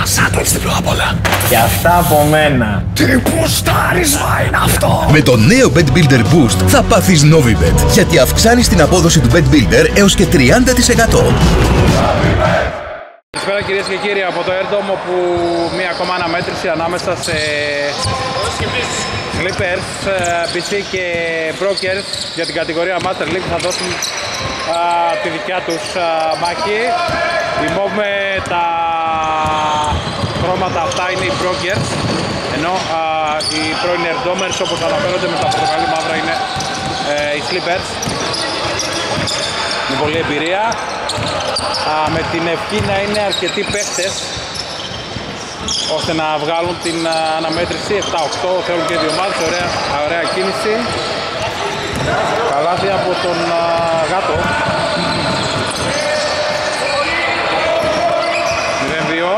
σάντουιτς διπλό απ' όλα. Και αυτά από μένα. Τριποστάρισμα είναι αυτό. Με το νέο Bet Builder Boost θα πάθεις Novibet, γιατί αυξάνεις την απόδοση του Bet Builder έως και 30%. Καλησπέρα κυρίες και κύριοι από το Air Dome, όπου μία ακόμα αναμέτρηση ανάμεσα σε Clippers, BC και Brokers για την κατηγορία Master League θα δώσουν τη δικιά τους μάχη. Η μόβ με τα χρώματα αυτά είναι οι Brokers, ενώ οι πρώην Air Domers, όπως αναφέρονται με τα πορτοκαλί μαύρα, είναι οι Clippers. Με πολλή εμπειρία, με την ευχή να είναι αρκετοί παίχτες ώστε να βγάλουν την αναμέτρηση. 7-8 θέλουν και δύο ομάδες, ωραία κίνηση. Καλάθι από τον Γάτο. 0-2.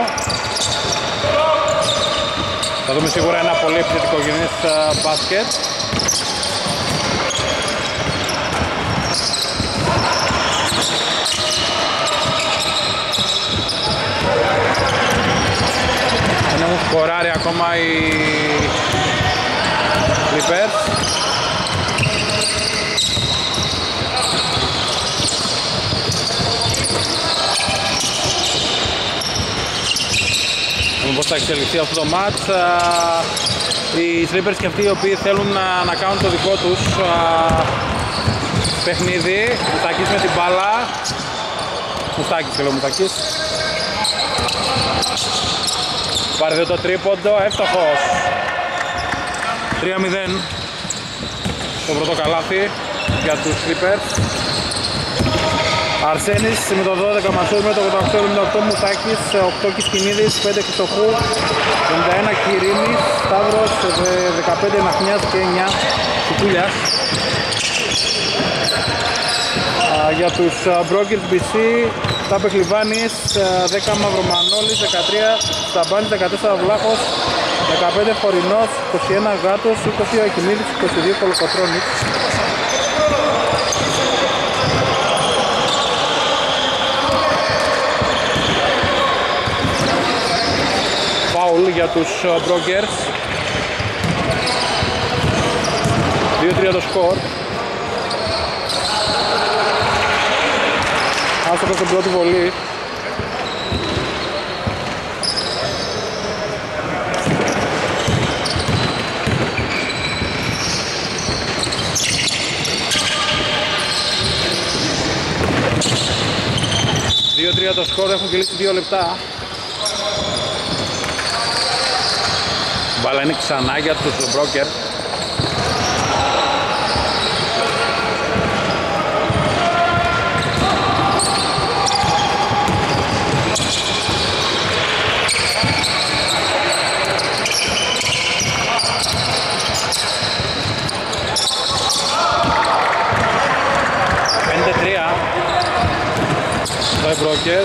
Θα δούμε σίγουρα ένα πολύ επιθετικό γενής μπάσκετ. Σκοράρει ακόμα οι Clippers. Δούμε πώς θα εξελιχθεί αυτό το μάτς. Οι Clippers και αυτοί οι οποίοι θέλουν να κάνουν το δικό τους παιχνίδι. Μουστάκης με την μπάλα. Μουστάκης και λέω Μουστάκης. Πάρε το τρίποντο, εύστοχος. 3-0 το πρώτο καλάθι για τους Clippers. Αρσένης με το 12, Μασούρ με το 88, Μουστάκης, 8 Κισκινίδης, 5 Χριστοχού, 51 Κυρίνης, Σταύρος, 15 Ναχνιάς και 9 Σουκούλιας. Για τους Brokers BC, Τάπε Κλιβάνης, 10 Μαυρομανόλης, 13 Σταμπάνης, 14 Βλάχος, 15 Χορινός, 21 Γάτος, 20 Ακινίδης, 22 Κολοκοτρώνης. Φάουλ για τους Brokers. 2-3 το σκορ. Άστοχος στην πρώτη βολή. Δύο-τρία το σκορ, έχουν κυλήσει 2 λεπτά. Μπάλα είναι ξανά για τους Brokers. Brokers,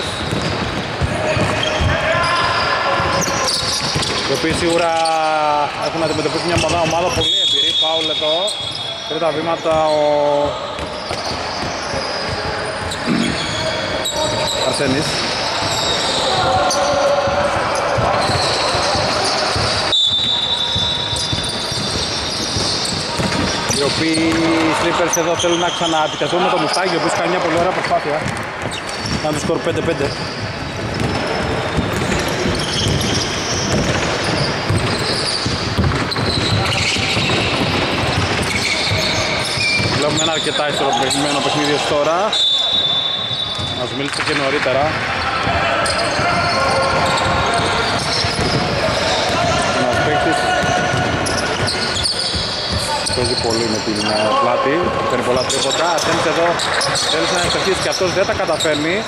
οι οποίοι σίγουρα έχουν αντιμετωπίσει μια ομάδα πολύ εμπειρή. Φάουλ εδώ, τρίτα βήματα ο Αρσένης. Οι οποίοι Clippers εδώ θέλουν να ξανααντικαθούν με το Μουστάκι, ο οποίος κάνει μια πολύ ωραία προσπάθεια. Να το σκορ 5-5. Βλέπουμε ένα αρκετά ισορροπημένο παιχνίδι ως τώρα. Μας μίλησε και νωρίτερα. Ένας παίκτης παίζει πολύ με την πλάτη, παίρνει πολλά τρίποτα. Ασένης εδώ θέλει να εξαρτήσει και αυτός δεν τα καταφέρνει.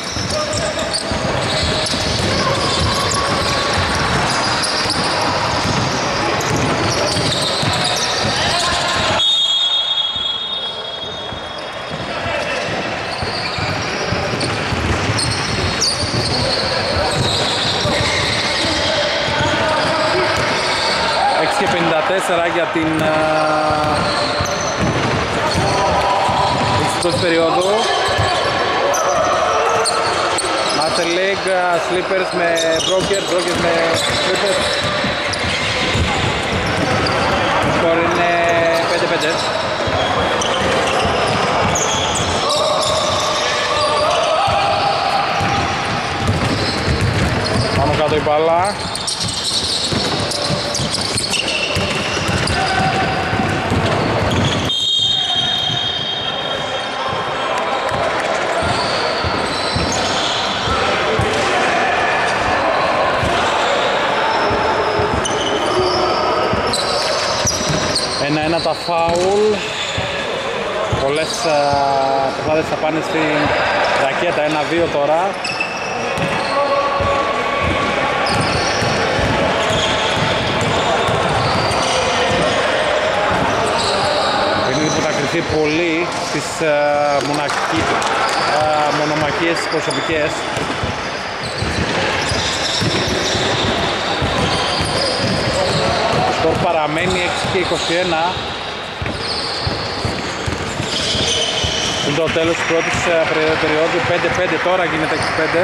Και 54 για την εξητός περίοδο. Master League, League, Slippers με Brokers με Slippers. Το σκορ είναι 5-5. Πάνω κάτω η μπάλα. Ένα τα φάουλ. Πολλές προσπάθειες θα πάνε στην ρακέτα. 1-2 τώρα. Παιχνίδι που θα κρυφθεί πολύ στις μονομαχίες προσωπικές. Το σκορ παραμένει 6-21. Είναι το τέλος της πρώτης περίοδου. 5-5 τώρα γίνεται 6-5.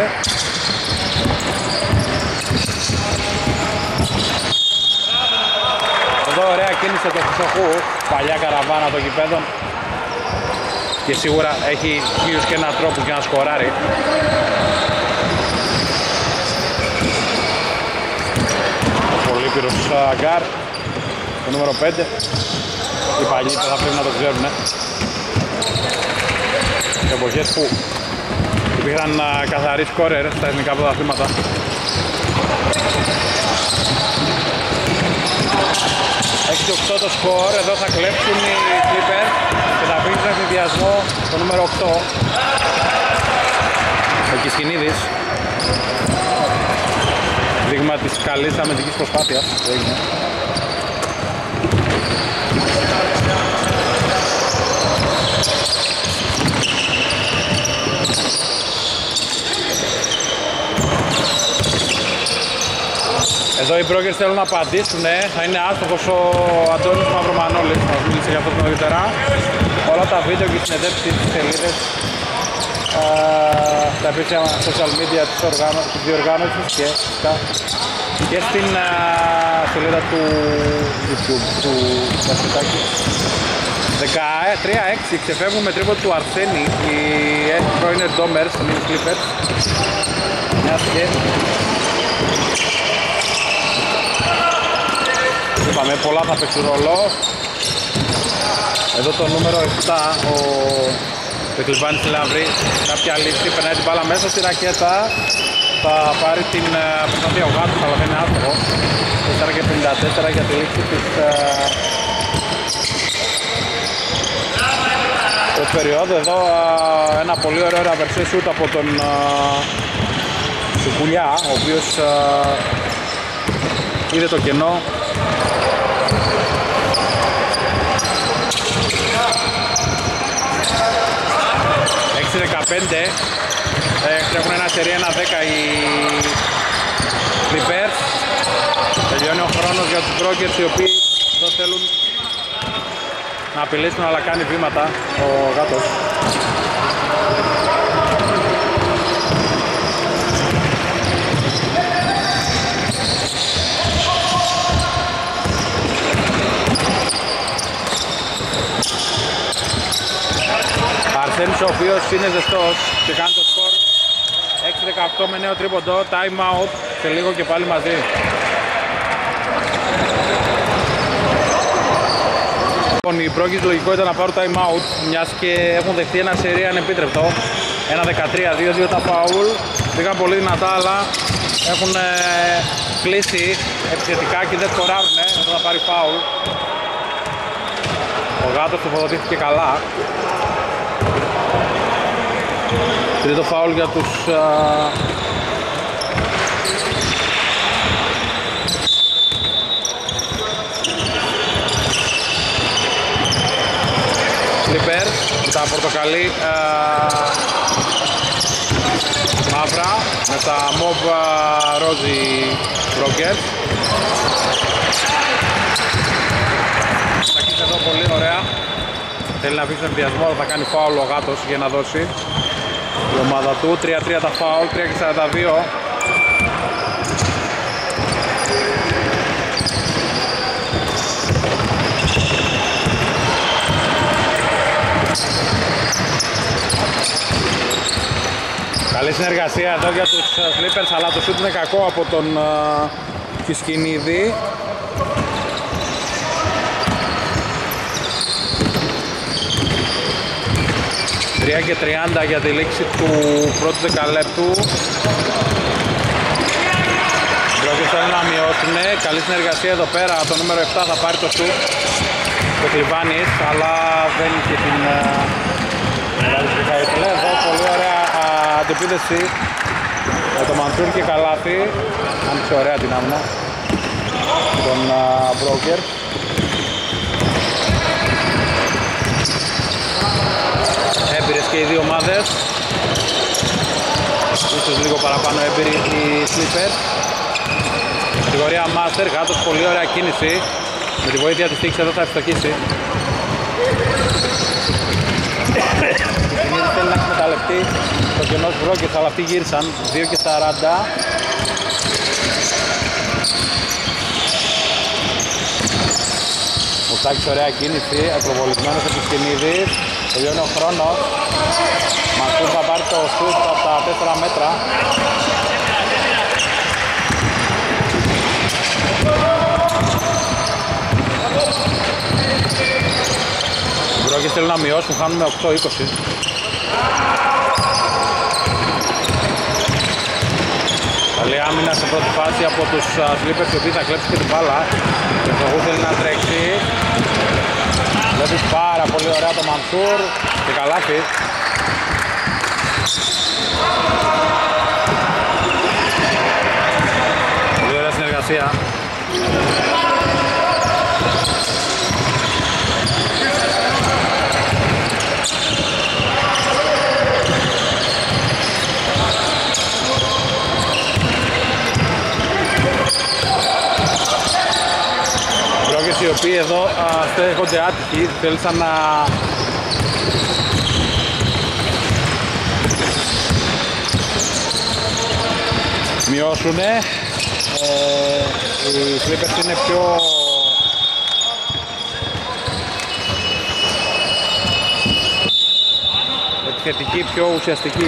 Εδώ ωραία κίνηση το Χρυσοχού. Παλιά καραβάνα των γηπέδων. Και σίγουρα έχει χίλιους και έναν τρόπο για να σκοράρει. Πολύπυρος γκάρ, το νούμερο 5. Οι παλιοί θα πρέπει να το ξέρουν. Σε εποχές που υπήρχαν καθαροί σκόρερ στα εθνικά πρωταθλήματα. 6-8 το σκορ, εδώ θα κλέψουν οι Clippers και θα βρουν στον συνδυασμό το νούμερο 8. Ο Κισκινίδης. Δείγμα της καλής αμυντικής προσπάθειας που έγινε. Εδώ οι Brokers θέλουν να απαντήσουν, θα είναι άστοχος ο Αντώνης Μαυρομανόλης, μας μίλησε για αυτό το νωρίτερα. Όλα τα βίντεο και οι συνεντεύξεις στις σελίδες στα επίσημα social media της διοργάνωσης και στην σελίδα του YouTube του Βασιλάκη. 13-6 ξεφεύγουν με τρίποντο του Αρσένη οι πρώην Ντόμερς, οι Clippers. Μιας και είπαμε πολλά θα παίξει ρόλο. Εδώ το νούμερο 7 ο Πεκλιβάνης θέλει να βρει κάποια λύση, περνάει την μπάλα μέσα στη ρακέτα, θα πάρει την προσπαθία ο Γάτος αλλά δεν είναι άστοχο. 4-54 για τη λήξη της περίοδου. Εδώ ένα πολύ ωραίο ραβερσέ σούτ από τον Σουκουλιά, ο οποίος είδε το κενό. 6-15 έχουν ένα σερί 1-10 οι Clippers. Τελειώνει ο χρόνος για τους Brokers οι οποίοι εδώ θέλουν να απειλήσουν αλλά κάνει βήματα ο Γάτος. Αρσένης ο οποίος είναι ζεστός και κάνει το σκορ 6-18 με νέο τρίποντο, time out και λίγο και πάλι μαζί. Λοιπόν, οι Brokers λογικό ήταν να πάρουν time out μιας και έχουν δεχτεί ένα σερί ανεπίτρεπτο. 1-13, 2-2 τα foul, πήγαν πολύ δυνατά αλλά έχουν κλείσει επιθετικά και δεν σκοράρουν, εδώ θα πάρει foul. Ο Γάτος τοποθετήθηκε καλά. Τρίτο φάουλ για τους Clippers. Τα πορτοκαλί μαύρα με τα μοβ ρόζι Brokers. Θα κοίτσε εδώ πολύ ωραία. Θέλει να αφήσει τον ενδιασμό, αλλά θα κάνει φάουλ ο Γάτος για να δώσει. η ομάδα του. 3-3 τα φάουλ, 3-42. Καλή συνεργασία εδώ για τους Clippers, αλλά το σούτ είναι κακό από τον Φισκινίδη. 3:30 για τη λήξη του πρώτου δεκαλέπτου. Οι Brokers θέλουν να μειώσουν. Καλή συνεργασία εδώ πέρα. Το νούμερο 7 θα πάρει το σούτ. Το Κλιβάνης, αλλά δεν είχε την εδώ. Πολύ ωραία αντεπίδεση με το Μαντσούρ και καλάθι. Άνοιξε ωραία την άμυνα των Brokers. Έμπειρες και οι δύο ομάδες. Ίσως λίγο παραπάνω έμπειροι οι Clippers. Κατηγορία Master, Γάτος, πολύ ωραία κίνηση. Με τη βοήθεια της τύχης εδώ θα ευστοχίσει. Η Κινίδη θέλει να εκμεταλλευτεί το κενός Brokers, αλλά αυτοί γύρισαν 2:40. Μουστάκης ωραία κίνηση, ακροβολισμένος από τους Κινίδης. Τελειώνει ο χρόνος. Μανσούρ θα πάρει το σούτ από τα 4 μέτρα. Οι Brokers θέλουν να μειώσουν, χάνουμε 8-20. Καλή άμυνα σε πρώτη φάση από τους Clippers, οι οποίοι θα κλέψουν και την μπάλα. Και ο Φογού θέλει να τρέξει. Βλέπει πάρα πολύ ωραία το Μανσούρ και καλάθι. Πολύ ωραία συνεργασία. Οι οποίοι εδώ στέκονται άτυχοι, θέλησαν να μειώσουν. Οι Clippers είναι πιο επιθετικοί, πιο ουσιαστικοί.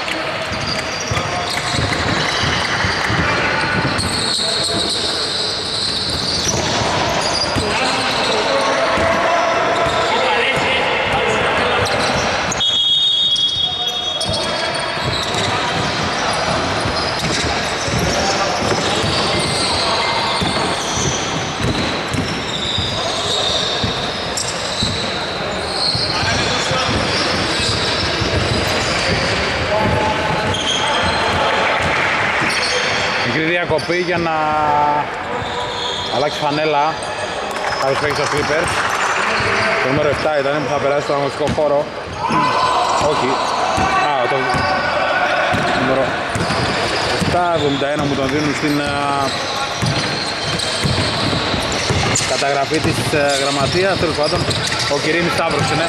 Διακοπή για να αλλάξει φανέλα. Κάποιος παίξει στο Clippers. Το νούμερο 7 ήταν που θα περάσει στο αγωνιστικό χώρο. Όχι. Το νούμερο 7-71 μου τον δίνουν στην καταγραφή της γραμματείας. Τέλος πάντων, ο Κυρίνης Σταύρος είναι.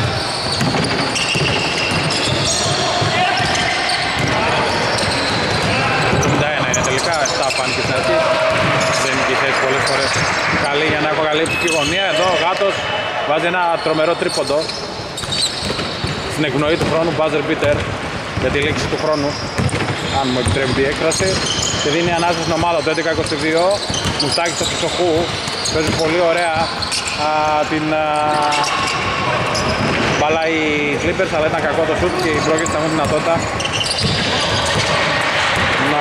Αυτά φάνηκε στην αρχή. Δεν είναι και η θέση πολλές φορές καλή για να έχω καλή οπτική γωνία. Εδώ ο Γάτος βάζει ένα τρομερό τρίποντο στην εκπνοή του χρόνου, buzzer beater για τη λήξη του χρόνου, αν μου επιτρέπει η έκφραση, και δίνει ανάσα στην ομάδα του 11-22. Μουστάκης στο Χρυσοχού παίζει πολύ ωραία την μπάλα οι Clippers, αλλά ήταν κακό το σουτ και οι Brokers θα έχουν δυνατότητα να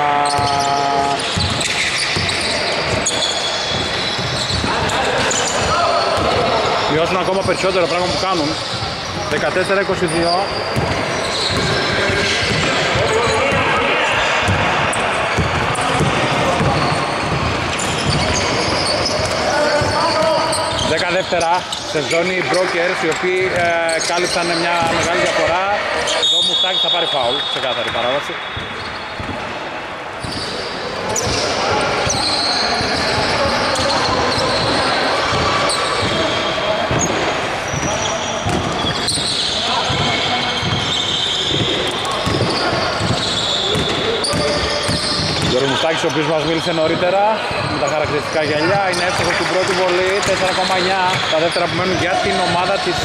μειώσουν ακόμα περισσότερο, πράγμα που κάνουν. 14-22. Δέκα δεύτερα σε ζώνη οι Brokers, οι οποίοι κάλυψαν μια μεγάλη διαφορά. Εδώ ο Μουστάκης θα πάρει φάουλ, ξεκάθαρη παράδοση. Μουστάκης, ο οποίος μας μίλησε νωρίτερα με τα χαρακτηριστικά γυαλιά, είναι εύστοχος στην πρώτη βολή, 4,9. Τα δεύτερα που μένουν για την ομάδα της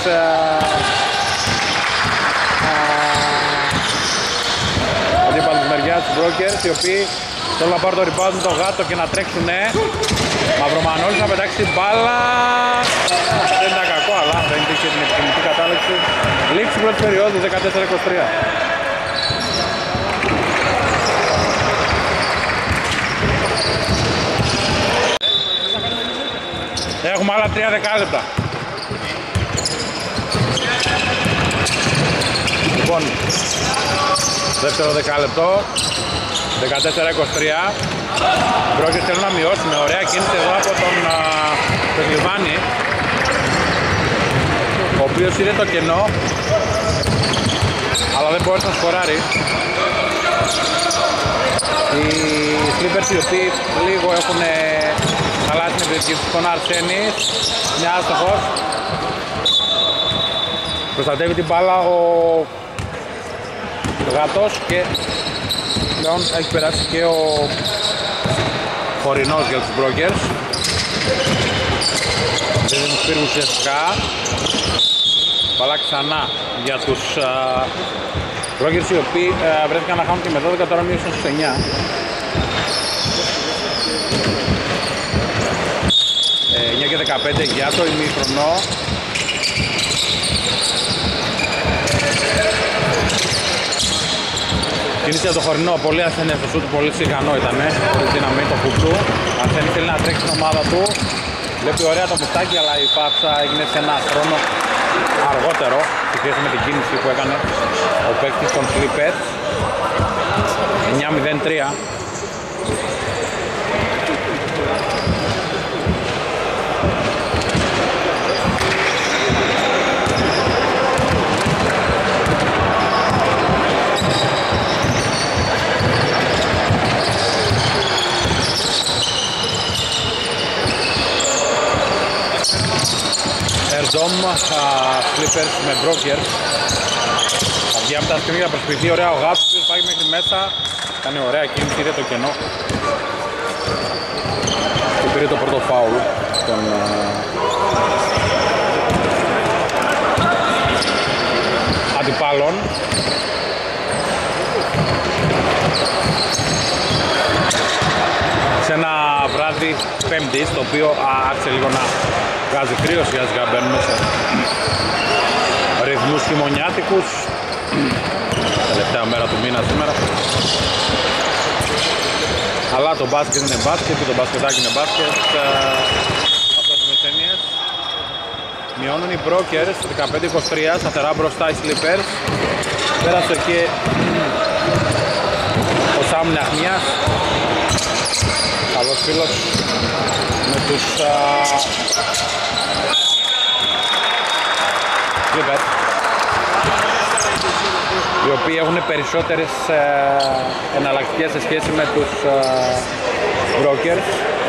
αντίπαλης μεριάς του Brokers, οι οποίοι θέλουν να πάρουν το rebound με το Γάτο και να τρέξουνε. Μαυρομανόλης να πετάξει την μπάλα. Δεν ήταν κακό, αλλά δεν υπήρχε την επιθυμητή κατάληξη. Λήξη πρώτη περίοδου, 14-23. Έχουμε άλλα 3 δεκάλεπτα. Λοιπόν, δεύτερο δεκάλεπτο, 14-23. Πρόκειται θέλουν να μειώσουν, ωραία κίνηση εδώ από τον Πεγλιβάνη, ο οποίος είδε το κενό, αλλά δεν μπορεί να σκοράρει. Οι Clippers οι οποίοι λίγο έχουν χαλάσει την επιθετική του στον Αρσένης, μια άστοχος. Προστατεύει την μπάλα ο Γάτος και πλέον έχει περάσει και ο Χορινός για τους Brokers. Δεν είναι πήρου ουσιαστικά. Μπάλα ξανά για τους Brokers οι οποίοι βρέθηκαν να χάνουν και με 12, τώρα μείωσαν στους 9. 9 και 15 για το ημίχρονο. Κίνηση από το Χορινό, πολύ ασθενές το σούτ, πολύ σιγανό ήτανε, χωρίς δύναμη το χουπ του. Ασθενής θέλει να τρέξει την ομάδα του, βλέπει ωραία το Μουστάκι, αλλά η πάσα έγινε σε ένα χρόνο αργότερο σε σχέση με την κίνηση που έκανε ο παίκτης των Clippers. 9-0-3. Ερντόμ, Clippers με Brokers. Θα βγει από τα σκρίνια, θα προσποιηθεί ωραία ο Γάτος, που πάει μέχρι μέσα. Κάνει ωραία κίνηση, είδε το κενό. Και πήρε το πρώτο φάουλ των αντιπάλων. Σε ένα βράδυ Πέμπτης, το οποίο άρχισε λίγο να βγάζει κρύο, σιγά σιγά μπαίνουμε σε ρυθμούς χειμωνιάτικους. Τελευταία μέρα του μήνα σήμερα. Αλλά το μπάσκετ είναι μπάσκετ και το μπασκετάκι είναι μπάσκετ. Αυτές είναι οι ταινίες. Μειώνουν οι Brokers 15-23, σταθερά μπροστά οι Clippers. Πέρασε και ο Σάμ Ναχμίας, καλός φίλος με τους Clippers, οι οποίοι έχουν περισσότερες εναλλακτικές σε σχέση με τους Brokers,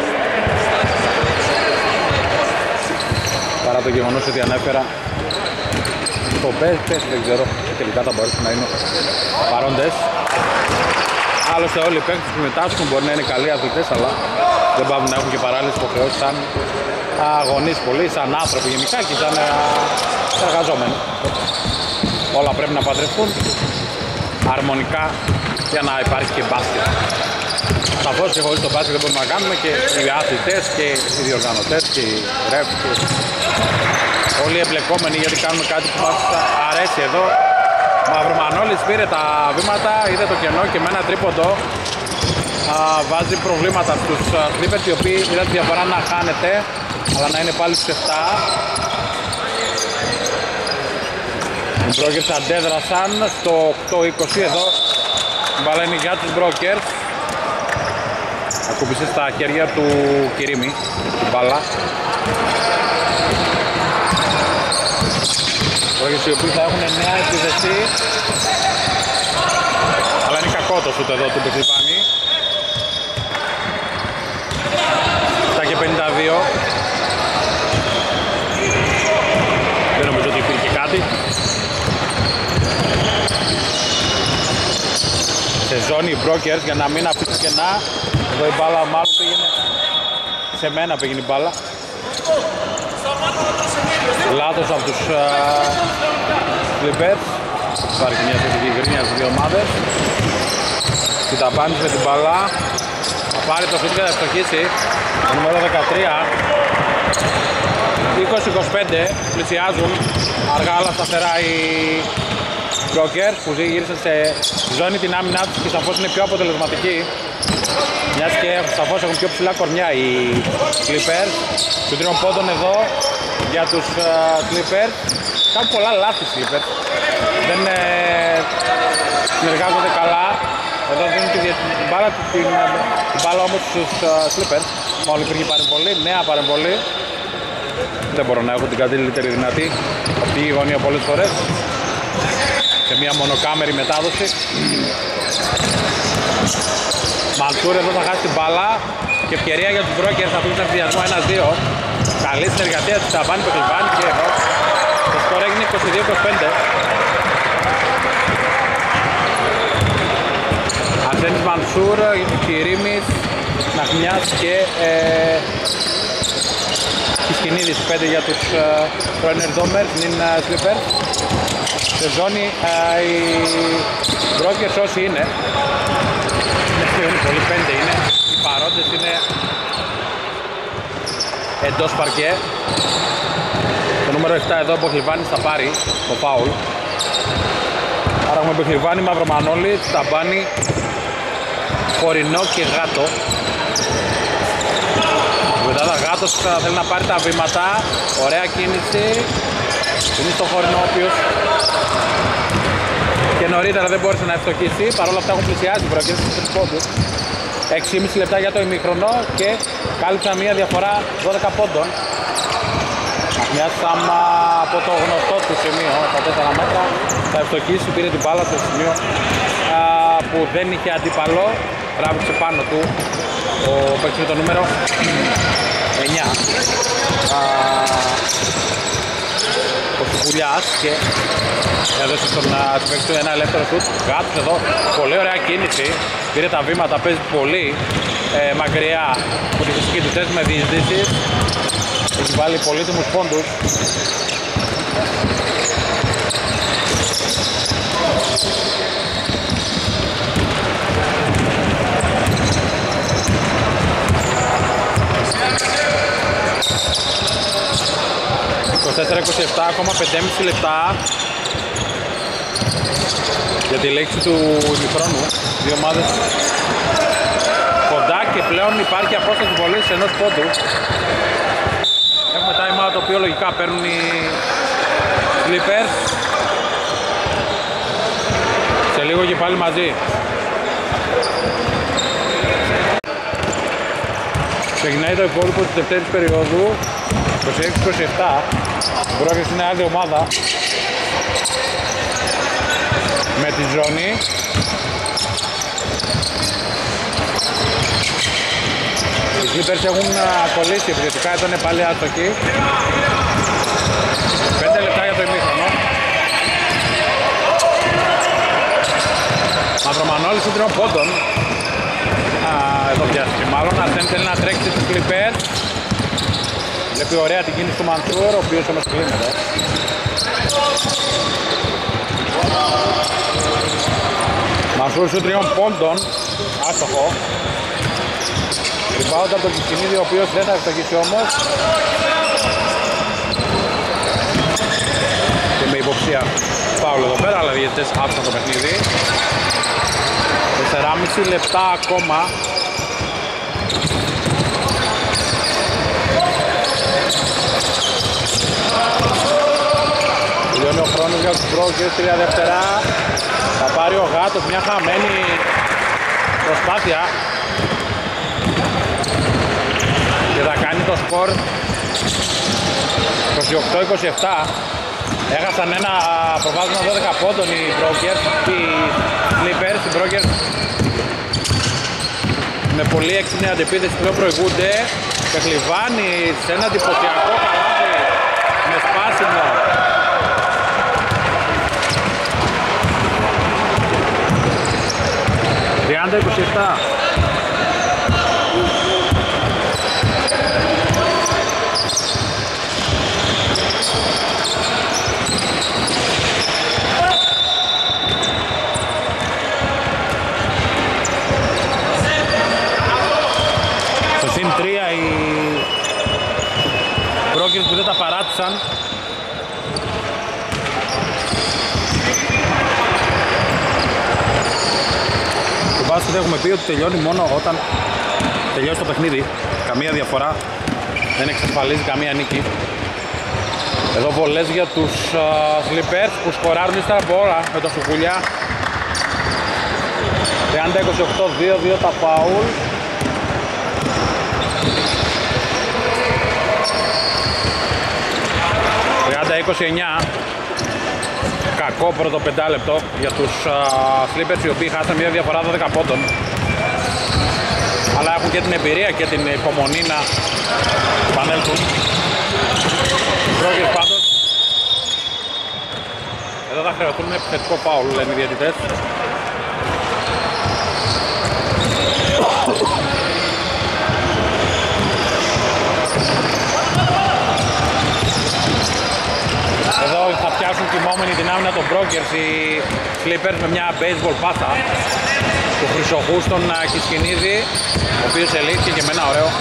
παρά το γεγονός ότι ανέφερα το παίκτες, δεν ξέρω τελικά θα μπορέσουν να είναι παρόντες. Άλλωστε όλοι οι παίκτες που μετάσχουν μπορεί να είναι καλοί αθλητές, αλλά δεν πάβουν να έχουν και παράλληλες υποχρεώσεις σαν αγωνείς πολλοί, σαν άνθρωποι γενικά και σαν εργαζόμενοι. Όλα πρέπει να παντρευτούν αρμονικά για να υπάρχει και μπάσκετ. Σαφώς και χωρίς το μπάσκετ δεν μπορούμε να κάνουμε, και οι αθλητές και οι διοργανωτές και οι ρεφ και όλοι οι εμπλεκόμενοι, γιατί κάνουμε κάτι που μας αρέσει εδώ. Μαυρομανόλης πήρε τα βήματα, είδε το κενό και με ένα τρίποντο βάζει προβλήματα στους Clippers, οι οποίοι είδαν τη διαφορά να χάνεται, αλλά να είναι πάλι στους 7. Οι Brokers αντέδρασαν στο 8-20 εδώ. Μπάλα είναι για τους Brokers. Ακούμπησε στα χέρια του Κυρίμη την μπάλα. Brokers οι οποίοι θα έχουν νέα επίδεση, αλλά είναι κακό το σούτ εδώ του Μπεχλιβάνη. 7 και 52. Δεν νομίζω ότι υπήρχε κάτι. Σε ζώνη οι Brokers για να μην αφήσουν κενά. Εδώ η μπάλα μάλλον πήγαινε, σε μένα πήγαινε η μπάλα. Λάθος από τους Clippers. Υπάρχει μια θετική γκρίνια στις δύο ομάδες. Σιταμπάνης με την μπάλα. Θα πάρει το σούτ και θα ευστοχίσει. Το νούμερο 13. 20-25 πλησιάζουν αργά αλλά σταθερά οι Brokers που γύρισαν σε ζώνη την άμυνά τους και σαφώς είναι πιο αποτελεσματικοί. Μιας και σαφώς έχουν πιο ψηλά κορμιά οι Clippers. Του τριών πόντων εδώ για τους Clippers. Κάνουν πολλά λάθη οι Clippers. Δεν συνεργάζονται καλά. Εδώ δίνουν την μπάλα όμως στους Clippers. Μόλις υπήρχε παρεμβολή, νέα παρεμβολή. Δεν μπορώ να έχω την καλύτερη δυνατή αυτή η γωνία πολλές φορές. Σε μια μονοκάμερη μετάδοση. Μαντσούρ εδώ θα χάσει την μπάλα και ευκαιρία για τους Brokers να φύγουν σε ενθουσιασμό 1-2. Καλή συνεργασία της Σαμπάνη που κλειβάνει και εδώ. Το σκορ έγινε 22-25. Αρσένης Μαντσούρ, Κυρίμης, Ναχμιάς και Κισκινίδης 5 για τους πρώην Ερδόμερς, νυν Clippers. Σε ζώνη οι Brokers όσοι είναι πολύ 5 είναι, οι παρόντες είναι εντός παρκέ. Το νούμερο 7 εδώ ο Μποχλιβάνης θα πάρει το φάουλ. Άρα έχουμε Μποχλιβάνη, Μαυρομανόλη, Σταμπάνη, Χορινό και Γάτο. Μετά Γάτος θέλει να πάρει τα βήματα, ωραία κίνηση. Είναι στο Χορινό ο οποίος και νωρίτερα δεν μπόρεσε να ευστοχίσει. Παρ' όλα αυτά έχουν πλησιάσει οι Brokers στους πόντους. 6,5 λεπτά για το ημίχρονο και κάλυψαν μια διαφορά 12 πόντων. Μια Σάμα από το γνωστό του σημείο, στα 4 μέτρα, θα ευστοχίσει, πήρε την μπάλα στο σημείο που δεν είχε αντίπαλο. Τράβηξε πάνω του ο παίκτης με το νούμερο 9. Ο Σουκουλιάς και έδωσε στον παίκτη του ένα ελεύθερο σουτ. Γάτος εδώ, πολύ ωραία κίνηση. Πήρε τα βήματα, παίζει πολύ μακριά από τη φυσική του θέση με διεισδύσεις. Έχει βάλει πολύτιμους πόντους. Ακόμα 5,5 λεπτά για τη λήξη του ημιχρόνου. Δύο ομάδες κοντά και πλέον υπάρχει απόσταση βολής ενός πόντου. Έχουμε time out το οποίο λογικά παίρνουν οι Clippers. Σε λίγο και πάλι μαζί. Ξεκινάει το υπόλοιπο της δεύτερης περίοδου. 26-27. Brokers είναι άλλη ομάδα με τη ζώνη. Οι Clippers έχουν κολλήσει επιθετικά, εδώ είναι πάλι άστοχοι. 5 λεπτά για το ημίχρονο. Μαυρομανόλης των 3 πόντων. Εδώ πιάστηκε μάλλον, Αρσέν θέλει να τρέξει στους Clippers. Βλέπει ωραία την κίνηση του Μαντσούρ, ο οποίος όμως κλείνεται. Μαντσούρ στους 3 πόντων, άστοχο. Rebound από τον Κισκινίδη, ο οποίος δεν θα ευστοχίσει όμως. Και με υποψία φάουλ εδώ πέρα, αλλά διαιτητές άφησαν το παιχνίδι. 4,5 λεπτά ακόμα. Τελειώνει ο χρόνος για τους Brokers, 3 δεύτερα. Θα πάρει ο Γάτος, μια χαμένη προσπάθεια. Και θα κάνει το σκορ 28-27. Έχασαν ένα προβάδισμα 12 πόντων οι Brokers, οι Clippers, οι Brokers με πολύ έξυπνη αντεπίθεση που προηγούνται. Και κλειβάνει σε ένα εντυπωσιακό καλάθι με σπάσιμο. επέστρεψαν. Το μπάσκετ έχουμε πει ότι τελειώνει μόνο όταν τελειώσει το παιχνίδι. Καμία διαφορά δεν εξασφαλίζει καμία νίκη. Εδώ βολές για τους Clippers που σκοράρουν ύστερα από ώρα με το Σουκουλιά. 30-28, 2-2 τα φάουλ. 30-29. Κακό πρώτο πεντάλεπτο για τους Clippers, οι οποίοι χάσαν μια διαφορά 12 πόντων. Αλλά έχουν και την εμπειρία και την υπομονή να επανέλθουν. Πρόκειται πάντως. Εδώ θα χρειαστούν ένα επιθετικό φάουλ, λένε οι διαιτητές. Εδώ θα πιάσουν τιμόμενη την άμυνα των Brokers οι Clippers με μια baseball πάσα του Χρυσοχού στον Κισκινίδη, ο οποίος ελήφθηκε και με ένα ωραίο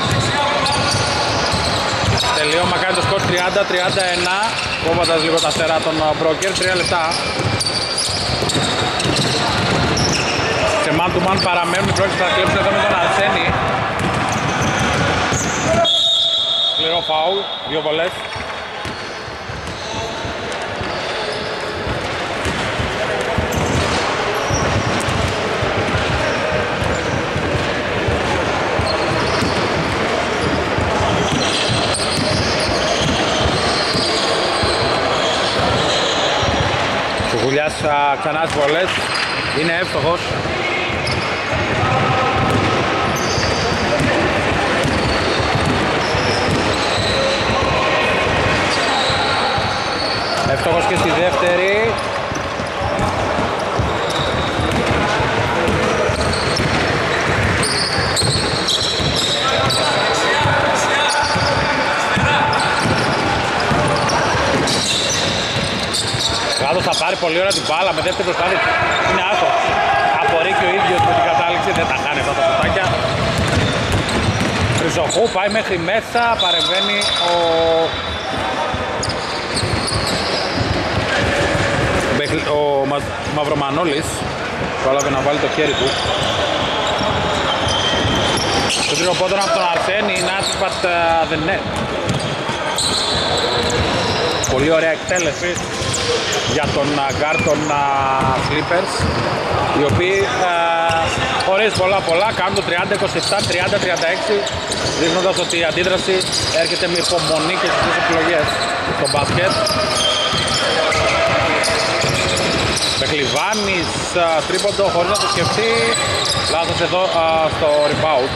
τελείωμα. Κάνει το σκορ 30-31, κόβοντας λίγο τα στερά των Brokers. 3 λεπτά. Σε man to man παραμένουν οι Brokers, θα κλέψουν εδώ με τον Αρσένη. Σκληρό φάουλ, 2 βολές. Σουκουλιάς ξανά στις βολές, είναι εύστοχος. Εύστοχος και στη δεύτερη. Γάτος θα πάρει πολύ ώρα την μπάλα με δεύτερη προσπάθεια. Είναι άστοχος. Απορεί και ο ίδιος με την κατάληξη, δεν τα χάνει αυτά τα σουτάκια. Χρυσοχού πάει μέχρι μέσα, παρεμβαίνει ο Μαυρομανόλης. Πρόλαβε να βάλει το χέρι του. Το τρίτο πόντο από τον Αρσένη, nothing but the net. Πολύ ωραία εκτέλεση για τον γκάρ των Clippers, οι οποίοι χωρίς πολλά κάνουν το 30-27, 30-36, δείχνοντας ότι η αντίδραση έρχεται με υπομονή και στις επιλογές στο μπάσκετ. Μπεκλιβάνης τρίποντο χωρίς να το σκεφτεί, λάθος εδώ στο rebound.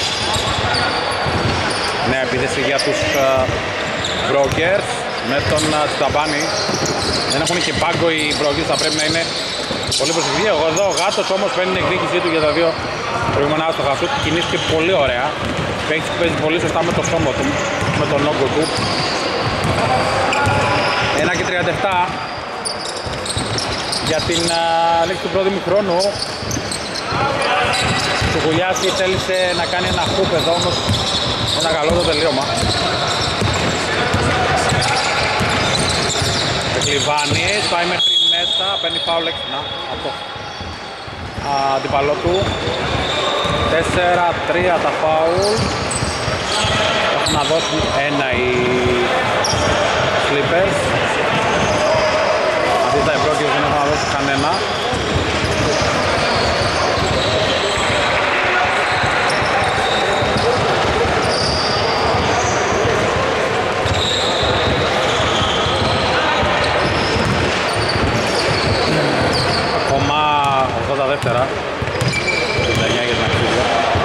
Νέα επίθεση για τους Brokers με τον Τσιταμπάνη. Δεν έχουν και πάγκο οι Brokers, θα πρέπει να είναι πολύ προσεκτικοί. Εδώ ο Γάτος όμως παίρνει την εκδίκησή του για τα δύο προηγούμενα άστοχα σουτ. Κινήθηκε πολύ ωραία. Παίζει πολύ σωστά με το σώμα του, με τον όγκο του. 1:37 για την λήξη του πρώτου ημιχρόνου. Ο Σουκουλιάς θέλησε να κάνει ένα χούπ εδώ, όμως ένα καλό το τελείωμα. Κλιβάνης πάει μέχρι μέσα, παίρνει φάουλ έξυπνα από το αντιπαλό του. 4-3 τα φάουλ. Έχουν να δώσουν ένα οι Clippers. Αντίθετα οι Brokers δεν έχουν να δώσουν κανένα. Τα δεύτερα 59 για την αξία.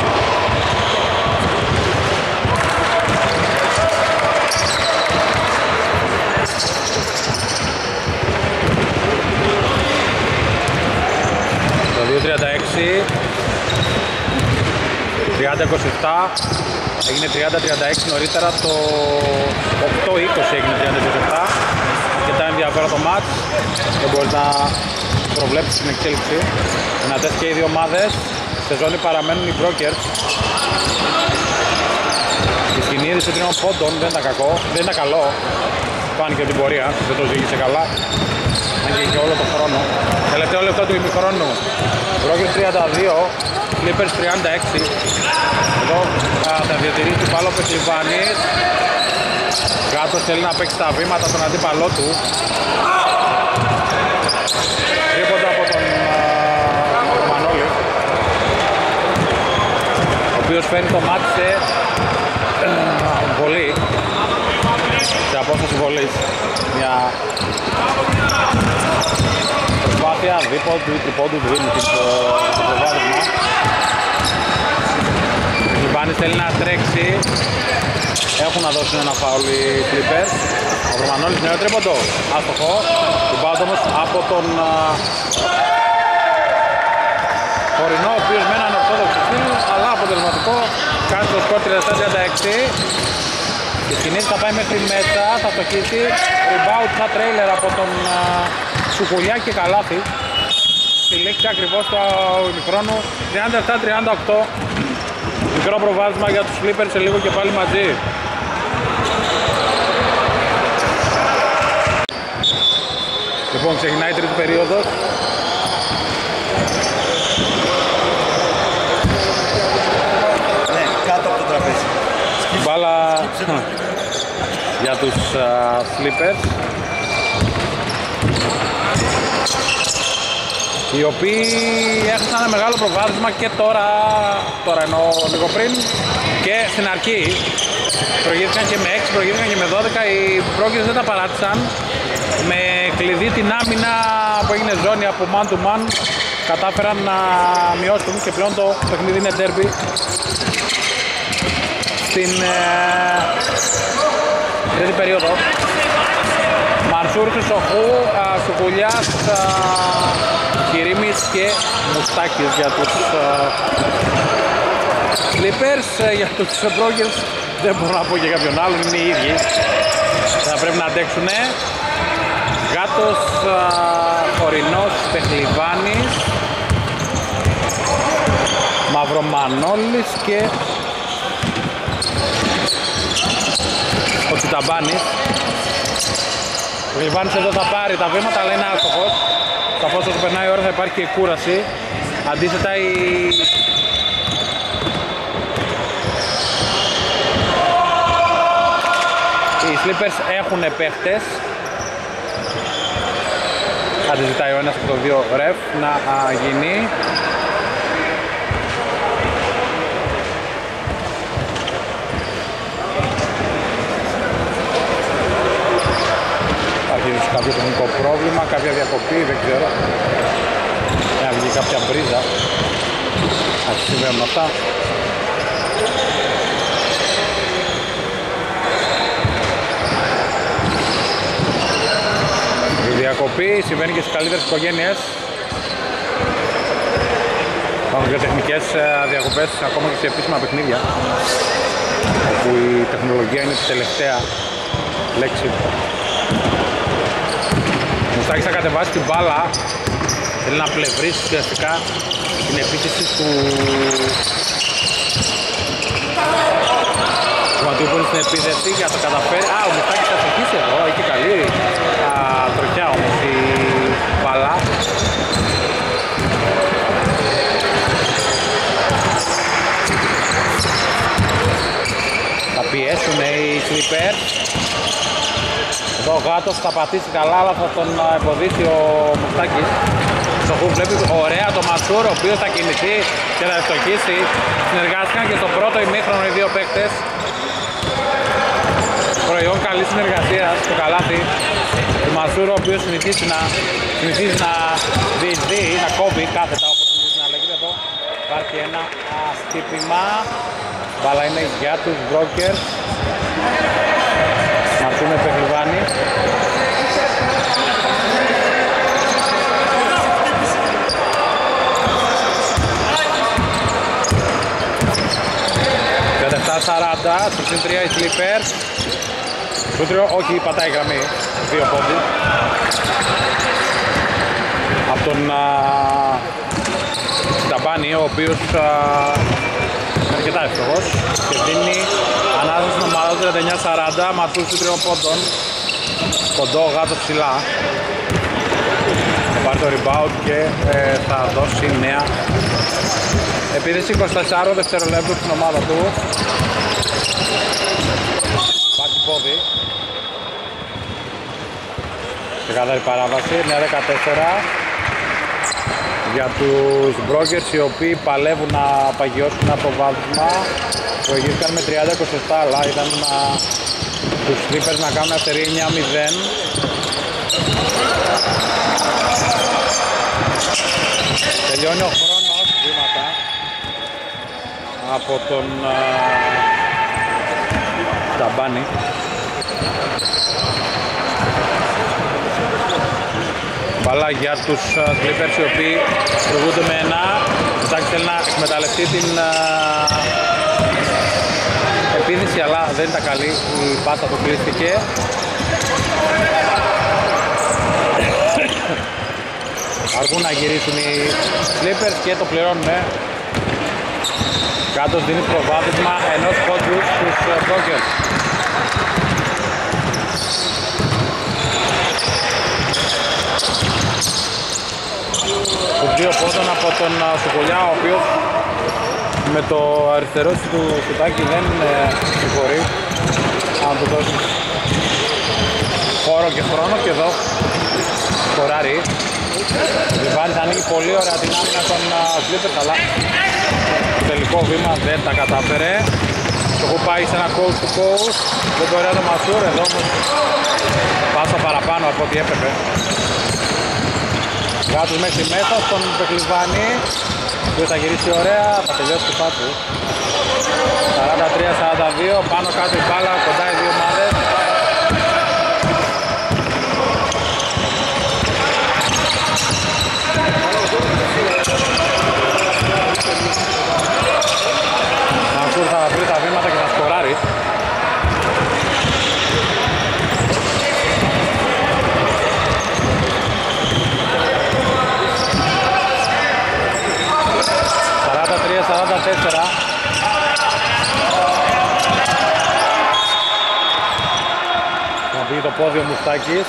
Το 2:36 30-27 έγινε 30-36 νωρίτερα, το 8-20 έγινε 30-27. Αρκετά ενδιαφέρον το μάτς, δεν μπορεί να προβλέψει την εξέλιξη. Δυνατές και οι δύο ομάδες. Σε ζώνη παραμένουν οι Brokers. Η σκηνή είδηση τριών πόντων δεν ήταν κακό, δεν ήταν καλό. φάνηκε την πορεία, δεν το ζήγησε καλά. Αν και όλο τον χρόνο. Τελευταίο λεπτό του ημιχρόνου. Brokers 32, Clippers 36. Εδώ θα διατηρήσει την μπάλα ο Πεχλιβάνης. Γάτος θέλει να παίξει τα βήματα στον αντίπαλό του. Τρίποντα από τον Μανώλη, ο οποίος φέρνει το μάτι σε βολή, σε απόσταση βολής. Μια προσπάθεια δίποντου ή τριπόντου του δίνει το προβάδισμα. Ο Λιβάνης θέλει να τρέξει. Έχουν να δώσουν ένα φάουλ οι Clippers. Ο Ρωμανόλης νέο τρίποντο, άστοχο. Την πάω όμως από τον Χωρινό, ο οποίος με έναν ορθόδοξο στυλ, αλλά αποτελεσματικό, κάνει το σκορ 37-36. Η σκηνή θα πάει μέχρι μέσα, θα στοχίσει. Rebound σαν τρέιλερ από τον Σουκουλιά και καλάθι. Στη λήξη ακριβώς του ημιχρόνου 37-38. Μικρό προβάδισμα για τους Clippers, σε λίγο και πάλι μαζί. Λοιπόν, ξεκινάει η τρίτη περίοδος. Ναι, κάτω από το τραπέζι. Μπάλα για τους Clippers, οι οποίοι έχασαν ένα μεγάλο προβάδισμα και τώρα εννοώ λίγο πριν και στην αρχή. Προηγήθηκαν και με 6, προηγήθηκαν και με 12. Οι Brokers δεν τα παράτησαν. Με κλειδί την άμυνα που έγινε ζώνη από man to man, κατάφεραν να μειώσουν και πλέον το παιχνίδι είναι derby. Στην τρίτη περίοδο, Μανσούρ, Χρυσοχού, Σουκουλιάς, Κυρίμης και Μουστάκης για τους Clippers. Για τους Brokers δεν μπορώ να πω και κάποιον άλλον, είναι οι ίδιοι. Θα πρέπει να αντέξουνε. Γάτος, Χωρινός, Πεχλιβάνης, Μαυρομανόλης και ο Τσιταμπάνης. Ο Πεχλιβάνης εδώ θα πάρει τα βήματα, αλλά είναι άστοχος. Σαφώς όσο περνάει η ώρα θα υπάρχει και κούραση. Αντίθετα οι Clippers έχουν παίχτες. Αντιζητάει ο ένας από το δύο ρεφ να γίνει. Υπάρχει κάποιο τεχνικό πρόβλημα, κάποια διακοπή, δεν ξέρω. Να βγει κάποια μπρίζα. Ας συμβαίνουν αυτά. Η διακοπή συμβαίνει και στις καλύτερες οικογένειες. Υπάρχουν και τεχνικές διακοπές ακόμα και σε επίσημα παιχνίδια, όπου η τεχνολογία είναι η τελευταία λέξη. Ο Μουστάκης θα κατεβάσει την μπάλα. Θέλει να πλευρίσει ουσιαστικά την επίθεση του Ματιούπολη στην επίθεση για να το καταφέρει. Ο Μουστάκης θα στοχίσει εδώ, έχει καλή τροχιά όμως η μπάλα. Θα πιέσουν οι Clippers. Εδώ ο Γάτος θα πατήσει καλά, αλλά θα τον εμποδίσει ο Μουστάκης. Σοχού βλέπει ωραία το Μασούρ, ο οποίος θα κινηθεί και θα ευστοχίσει. Συνεργάστηκαν και στο πρώτο ημίχρονο οι δύο παίκτες. Προϊόν καλής συνεργασίας στο καλάθι του Μασούρ, ο οποίος συνηθίζει να διεισδύει, να κόβει κάθετα όπως συνηθίζει να λέγεται. Εδώ υπάρχει ένα χτύπημα. Μπάλα είναι για τους Brokers. Μασούρ με Πεχλιβάνη. Στους 3 οι Clippers. Σούτριο, όχι, πατάει γραμμή. 2 πόντι. Από τον Τσιταμπάνη, ο οποίος είναι αρκετά εύστοχος και δίνει ανάσταση στην ομάδα του 39-40. Ματούς του 3 πόντων. κοντό, Γάτος ψηλά. Θα πάρει το rebound και θα δώσει νέα επίδεση 24 δευτερολέπτου στην ομάδα του. Πάρει πόδι. Ξεκάθαρη παράβαση, νέα 14 για τους Brokers, οι οποίοι παλεύουν να παγιώσουν από το βάθμα. Προηγήθηκαν με 30-27, αλλά ήταν τους Clippers να κάνουν αφτερή 9-0. Τελειώνει ο χρόνος, βήματα από τον Ταμπάνη. Μπάλα για τους Clippers, οι οποίοι προηγούνται με ένα. Ζάκης θέλει να εκμεταλλευτεί την επίδυση, αλλά δεν ήταν καλή η πάσα που κλείστηκε. Αρκούν να γυρίσουν οι Clippers και το πληρώνουμε. Κάτω δίνει προβάδισμα ενός πόντου στους Brokers. Τους 2 πόντων από τον Σοκολιά, ο οποίος με το αριστερό του σουτάκι δεν συγχωρεί αν του δώσει χώρο και χρόνο, και εδώ σκοράρει. Ο Βιβάνης ανοίγει πολύ ωραία την άμυνα των Clippers, αλλά το τελικό βήμα δεν τα κατάφερε. Το έχω πάει σε ένα coast to coast, δεν το ωραία το Μασούρ, εδώ όμως πάσα παραπάνω από ό,τι έπρεπε. Κάτω μέχρι μέσα στον Πεκλιβάνη, που θα γυρίσει ωραία, θα τελειώσει τη φάση. 43-42, πάνω κάτω η μπάλα, κοντά οι δύο ομάδες. Μανσούρ θα βρει τα βήματα και θα σκοράρει. Θα βγει το πόδι ο Μουστάκης.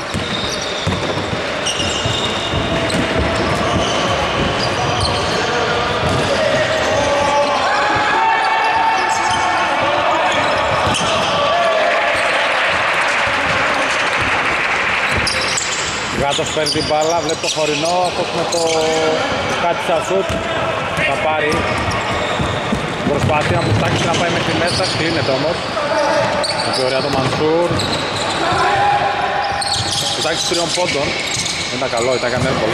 Γάτος παίρνει την μπάλα, βλέπει το χωρινό, αυτός με το κάτι σαν σουτ θα πάρει. Προσπαθεί να Μουστάκης να πάει μέχρι μέσα, κλείνεται όμως. Έχει ωραία το Μανσούρ. Μουστάκης 3 πόντων. Δεν ήταν καλό, ήταν κανένα.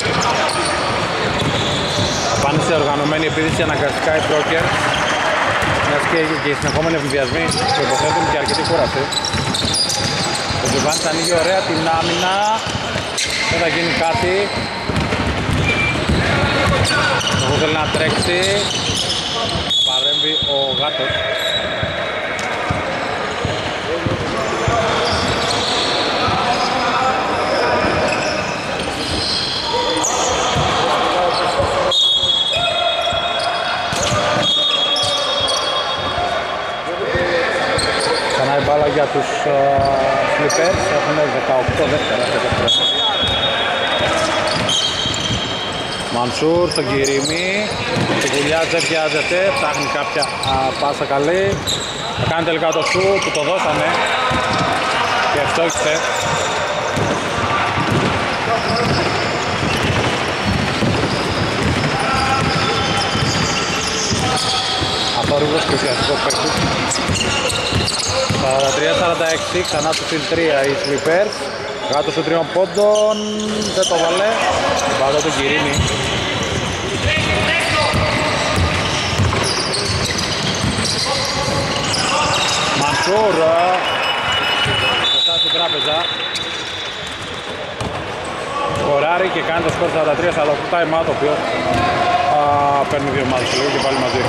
Θα πάνε σε οργανωμένη επίδυση αναγκαστικά οι Brokers. Μιας και οι συνεχόμενοι εμβιασμοί προϋποθέτουν και αρκετή κούραση. Ο Τζιβάνης ανοίγει ωραία την άμυνα. Δεν θα γίνει κάτι. Εγώ θέλει να τρέξει. Παρέμβει ο Γάτος. Ξανά η μπάλα για τους Clippers. Έχουν 18 δεύτερα σε δεύτερα. Μανσούρ στον Κυρίμι, το Κουλιάς δεν πιάζεται, ψάχνει κάποια πάσα καλή. Θα κάνει τελικά το σου που το δώσανε και ευτόχισε. Αθόρυβος και ουσιαστικός παίκτης. 43-46, ξανά του συν 3 οι Clippers. Γάτος των 3 πόντων, δεν το βάλε. Πάντα τον Κυρίμι. Μανσούρ μετά στην τράπεζα. Σκοράρει και κάνει το σκορ 43-48, time out, το οποίο παίρνει δύο ομάδες και πάλι μαζί.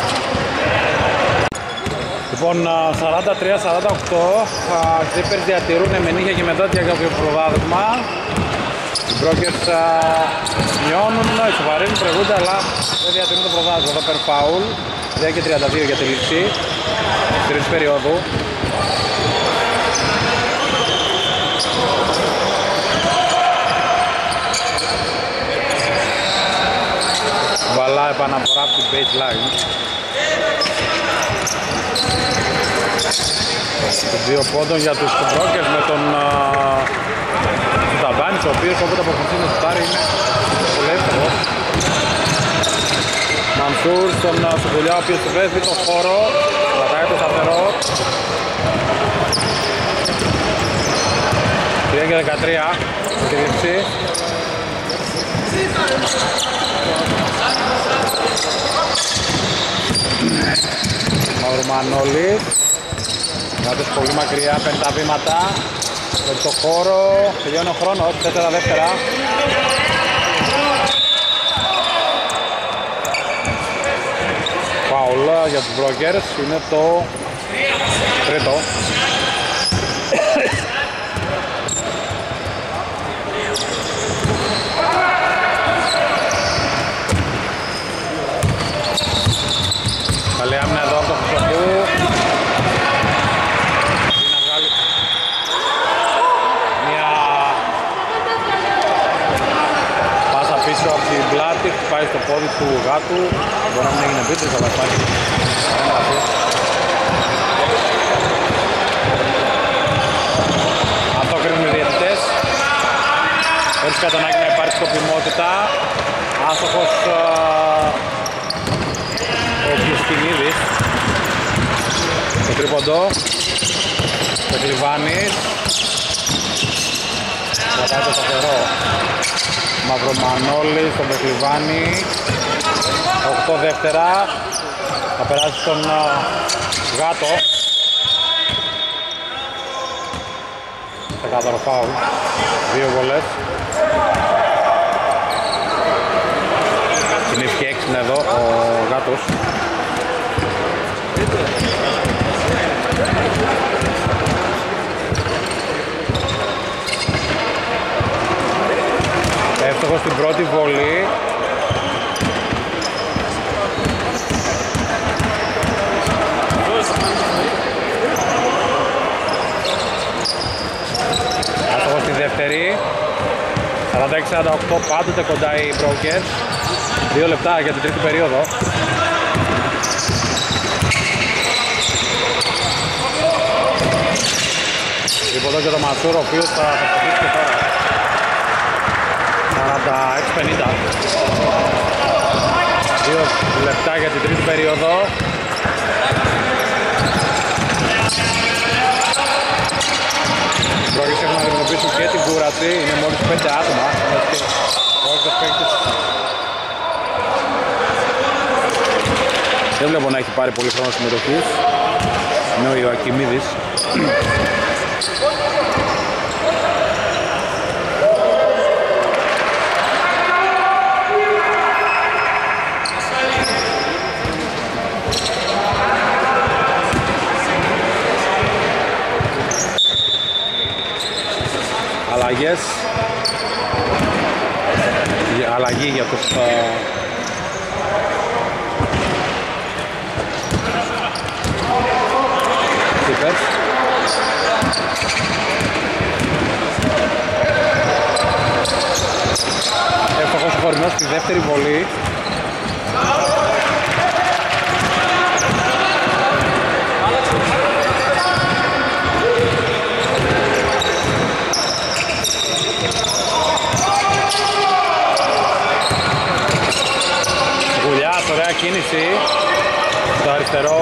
Λοιπόν, 43-48, οι Clippers διατηρούν με νύχια και με δόντια για το προβάδισμα. Οι Brokers μειώνουν, ισοβαρίζουν, προηγούνται, αλλά δεν διατηρούν το προβάδισμα. Εδώ παίρνει φάουλ, 10-32 για τη λήξη της τρίτης περίοδου. μπαλά επαναφορά από την baseline. Δύο πόντων για τους Brokers με τον Ταμπάνης, ο οποίος όποτε αποφασίσει να σουτάρει είναι πολύ εύκολος. Μανσούρ στον Σουκουλιά, ο οποίος βρέπει τον χώρο, κρατάει το σταθερό. 3 και 13 στη λήψη. Μαυρομανόλης, γάτος πολύ μακριά, 5 βήματα, με το χώρο, τελειώνει ο χρόνος, 4 δεύτερα. Φάουλ για τους Brokers, είναι το τρίτο. Καλή άμυνα εδώ από το Χρυσοπού. Να βγάλει μια πάσα πίσω από την πλάτη, πάει στο πόδι του Γάτου. Μπορεί να μην έγινε πίτρις, αλλά υπάρχει. Αυτό κρίνουν οι διαιτητές. Χωρίς κατανάγκη να υπάρχει σκοπιμότητα. Άστοχος ο Πλουσκινίδης. Το τρίποντο. Το Κρυβάνης. Κρατάει το σταθερό. Μαυρομανόλης στον Πεκλιβάνη. 8 δεύτερα. Θα περάσει στον Γάτο. Ξεκάθαρο φάουλ. 2 βολές. Κινήθηκε έξυπνα εδώ ο Γάτος. Εύστοχος στην πρώτη βολή. Εύστοχος στη δεύτερη. 46-48, πάντοτε κοντά οι Brokers. 2 λεπτά για την τρίτη περίοδο. Λοιπόν, και το Μασούρ, ο οποίος θα προσπαθήσει και τώρα. 46-50. 2 λεπτά για την τρίτη περίοδο. Brokers έχουν να αντιμετωπίσουν και την κούραση. Είναι μόλις 5 άτομα. Δεν βλέπω να έχει πάρει πολύ χρόνο συμμετοχής. Είναι ο Ιωακιμίδης. Αλλαγές. Αλλαγή για τους Clippers. Εύστοχος ο Χορινός στη δεύτερη βολή. Γουλιάς, ωραία κίνηση. Στο αριστερό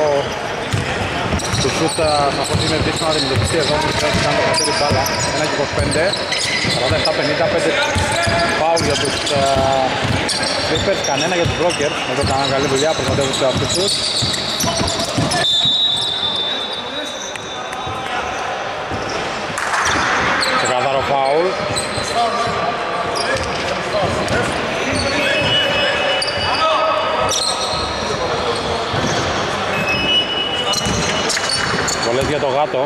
του σούτ σαφώς είναι δύσκολο να αντιμετωπιστεί εδώ, μην πρέπει να το κατέρει μπάλα. 1 και 25, 47-55 φάουλ για τους Clippers, κανένα για τους Brokers. Εδώ κάνουν καλή δουλειά, προστατεύουν τους αυτούς τους. Ξεκαθαρό φάουλ. Βολές για το Γάτο.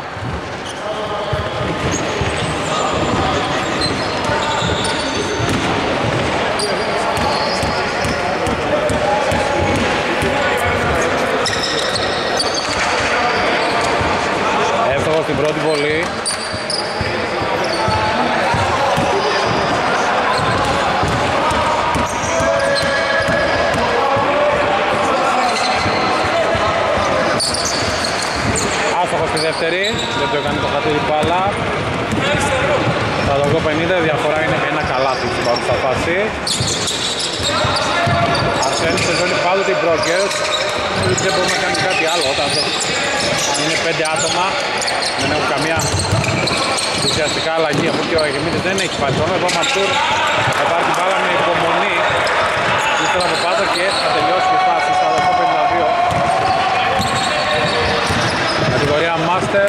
Εύστοχος στην πρώτη βολή. στη δεύτερη, δεν το έκανε το χατήρι μπάλα. 48-50, διαφορά είναι ένα καλάθι στην παρούσα φάση. Αρσένης σε ζώνη πάντοτε οι Brokers. Δεν μπορούμε να κάνουμε κάτι άλλο όταν αν είναι 5 άτομα, δεν έχουν καμία ουσιαστικά αλλαγή, αφού και ο Αγεμίδης δεν έχει πάρει χρόνο. Εδώ ο Μανσούρ θα πάρει την μπάλα με υπομονή ύστερα από πάντα και θα τελειώσει η φάση στα 52. Κατηγορία Master.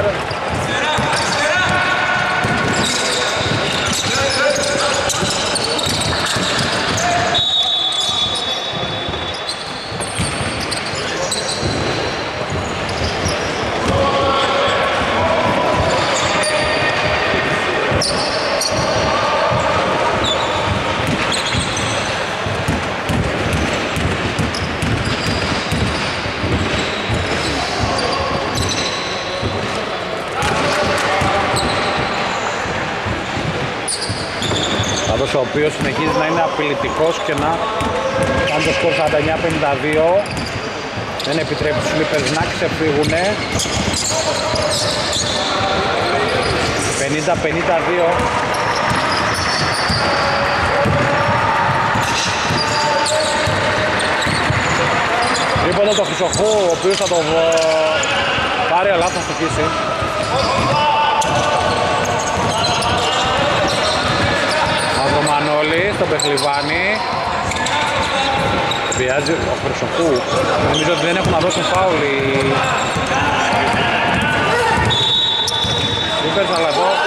Ο οποίος συνεχίζει να είναι απειλητικός και να κάνει το σκορ 49-52. Δεν επιτρέπει τους Clippers να ξεφύγουνε. 50-52. Τρίποντο το Χρυσοχού, ο οποίος θα το πάρει αλλά θα στοιχήσει. Μανώλη στον Πεχλιβάνη. Βιάζει ο Χρυσοχού. Νομίζω ότι δεν έχουν να δώσουν φάουλ οι Clippers, αλλά εδώ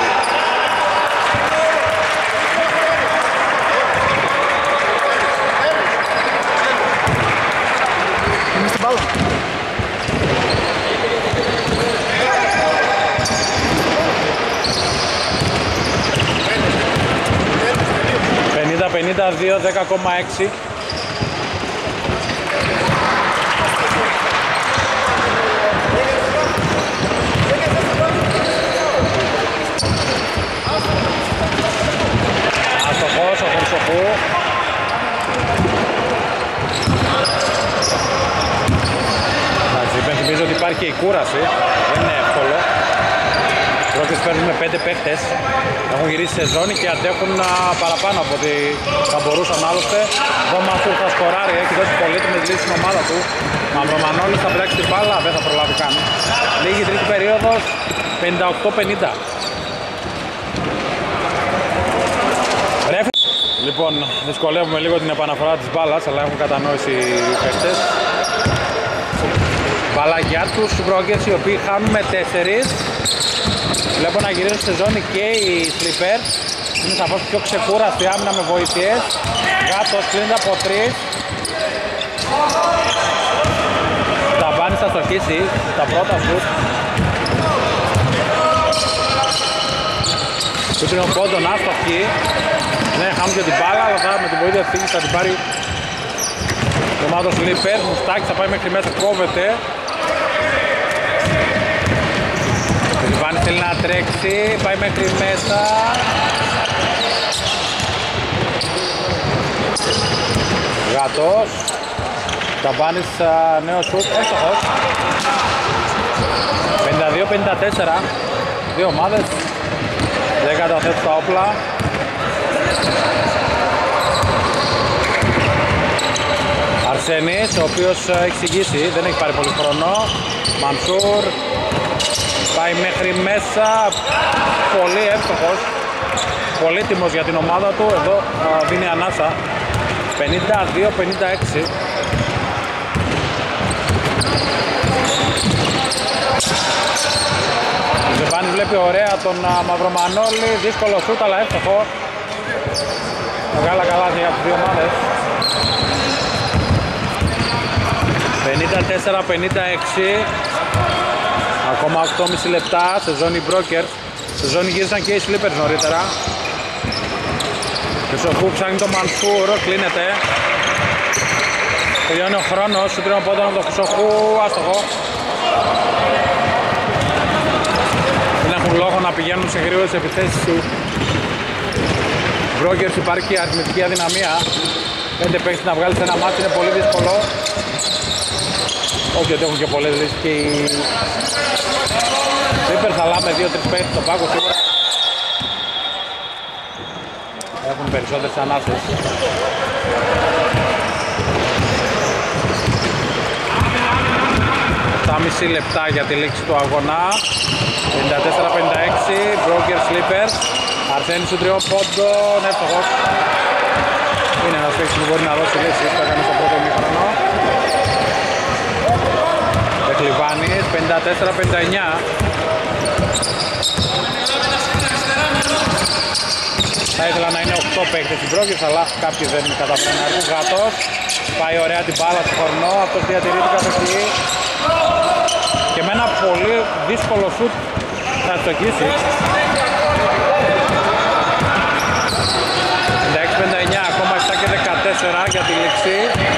Είναι στην μπάλα. ...52, 10,6. Αστοχός ο Χρυσοχού. Εντάξει, υπενθυμίζω ότι υπάρχει και η κούραση. Δεν είναι εύκολο. Οι Rockets παίρνουν με 5 παίχτες. Έχουν γυρίσει σε ζώνη και αντέχουν παραπάνω από ό,τι θα μπορούσαν άλλωστε. Εδώ ο Μανσούρ θα σκοράρει, έχει δώσει πολύτιμες λύσεις στην ομάδα του. Μαυρομανόλης θα μπλέξει την μπάλα, δεν θα προλάβει καν. Λίγη τρίτη περίοδος, 58-50. Λοιπόν, δυσκολεύουμε λίγο την επαναφορά της μπάλας, αλλά έχουν κατανόηση οι παίχτες. Μπάλα για τους Brokers, οι οποίοι χάνουν με 4. Βλέπω να γυρίζουν στη ζώνη και οι Clippers. Είναι σαφώς πιο ξεκούραστη άμυνα με βοήθειες. Γάτος κλείνεται από 3. Ταμπάνης θα στοχίσει τα πρώτα σουτ. Σούτρινο πόντον άστοχη. Ναι, χάνουν και την μπάλα, αλλά με την βοήθεια της θα την πάρει η ομάδα των Clippers. Μουστάκης θα πάει μέχρι μέσα, κόβεται. Βάνη θέλει να τρέξει, πάει μέχρι μέσα. Γάτος. Ταμπάνης νέο σουτ, έστοχος. 52-54. Δύο ομάδες δεν καταθέτουν τα όπλα. Αρσένης, ο οποίος έχει εξηγήσει, δεν έχει πάρει πολύ χρόνο. Μανσούρ. Πάει μέχρι μέσα, πολύ εύστοχος, πολύτιμος για την ομάδα του, εδώ δίνει ανάσα, 52-56. Ο Ζεβάνης βλέπει ωραία τον Μαυρομανόλη, δύσκολο σούτ αλλά εύστοχο. Μεγάλα καλάθια για τις δύο ομάδες. 54-56. Ακόμα 8,5 λεπτά σε ζώνη Brokers. Σε ζώνη γύρισαν και οι Clippers νωρίτερα. Χρυσοχού ψάχνει το Μανσούρ, κλείνεται. Τελειώνει ο χρόνος, σου τρίμα πόντων από το Χρυσοχού, άστοχο. Δεν έχουν λόγο να πηγαίνουν σε γρήγορες επιθέσεις του Brokers, υπάρχει αριθμητική αδυναμία. 5 παίκτες να βγάλεις ένα μάτι είναι πολύ δύσκολο. Όχι ότι έχουν και πολλές λύσεις και οι Σλίπερς αλλά με 2-3 παίκτες στον πάγκο σίγουρα έχουν περισσότερες ανάσες. 7,5 λεπτά για τη λήξη του αγώνα. 54-56, Broker Slippers. Αρσένης του τριών πόντων, εύστοχος. Είναι ένας παίκτης που μπορεί να δώσει λύση, το έκανε στο πρώτο ημίχρονο. Μπεκλιβάνης, 54-59. Θα ήθελα να είναι 8 παίκτες οι Brokers, αλλά κάποιοι δεν καταφέρουν να έρθουν. Γάτος, πάει ωραία την μπάλα στο χορνό, αυτός διατηρεί την κατοχή. Και με ένα πολύ δύσκολο σουτ θα στοχίσει. 56-59, ακόμα 7 και 14 για τη λήξη.